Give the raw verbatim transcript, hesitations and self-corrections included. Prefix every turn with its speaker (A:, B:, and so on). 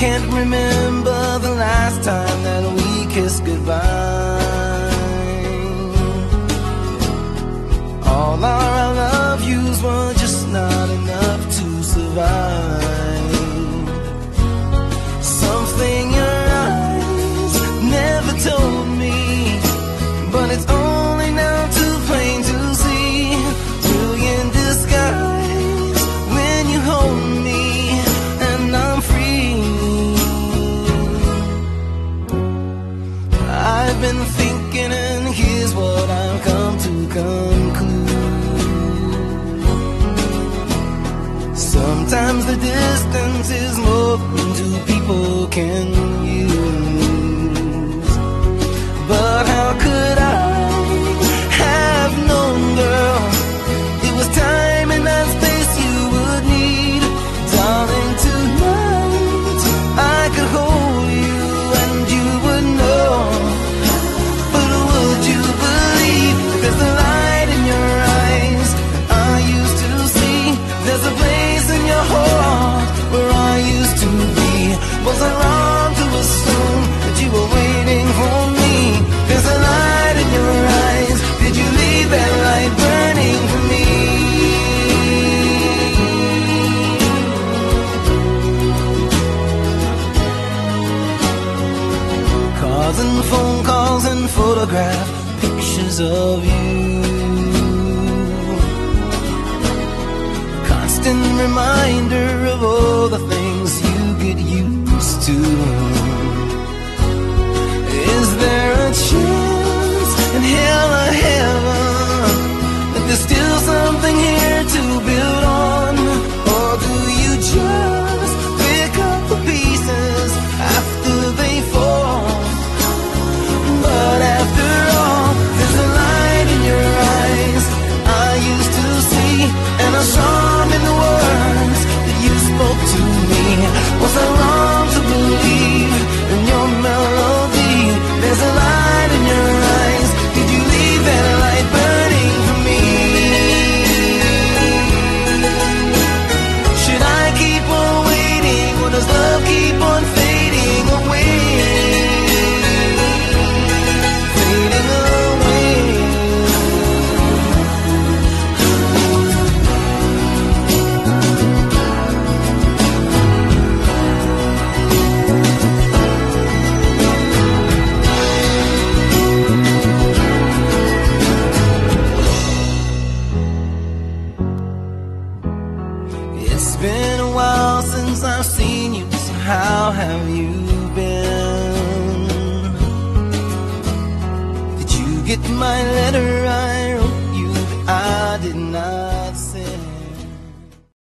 A: can't remember the last time that we kissed goodbye. All our I love yous were just not enough to survive. Something your eyes never told me, but it's only now too plain to see. Brilliant disguise when you hold me and I'm free. I've been thinking and here's what I've come to conclude. Sometimes the distance is more than two people can use. But how could I have known, girl, it was time and not space you would need. Darling, tonight I could hold you and you would know. But would you believe there's a light in your eyes that I used to see? There's a place in your heart where I used to be. Was I wrong to assume that you were waiting for me? There's a light in your eyes. Did you leave that light burning for me? Cards and phone calls and photograph pictures of you. Constant reminder of all the things you get used to. Is there a chance in hell or heaven that there's still something here to build on? Or do you just pick up the pieces after they fall? But after all, there's a light in your eyes I used to see, and a song in the words that you spoke to me. Was I wrong to believe in your melody? There's a light in your eyes. Did you leave that light burning for me? Should I keep on waiting, or does love keep on fading away? Fading away. It's been a while since I've seen you, so how have you been? Did you get my letter I